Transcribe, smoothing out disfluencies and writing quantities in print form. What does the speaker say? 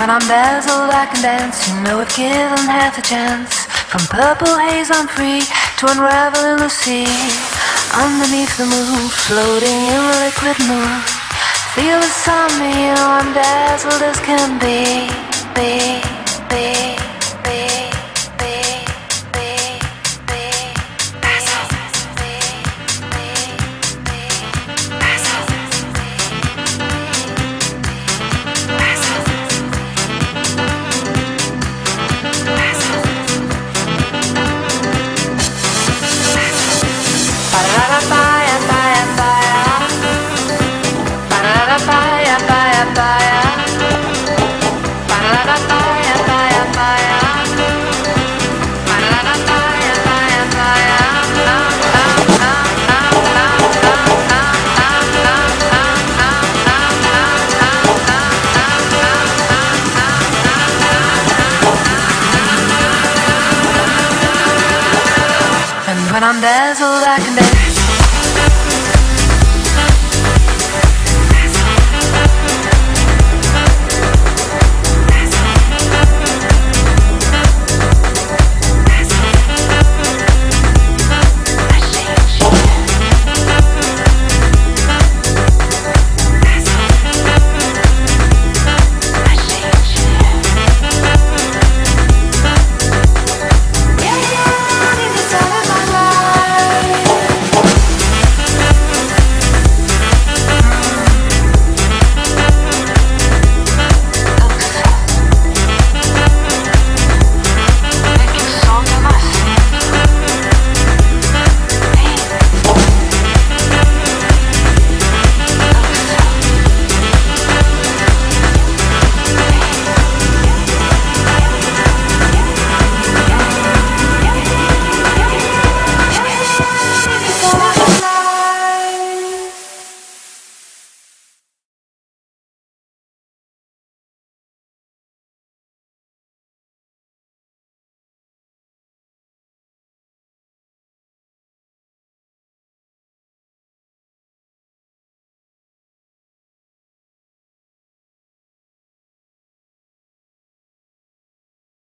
when I'm dazzled I can dance. You know I've given half a chance. From purple haze I'm free to unravel in the sea. Underneath the moon, floating in the liquid moon. Feel the sun, you know I'm dazzled as can be. When I'm dazzled, I can dance.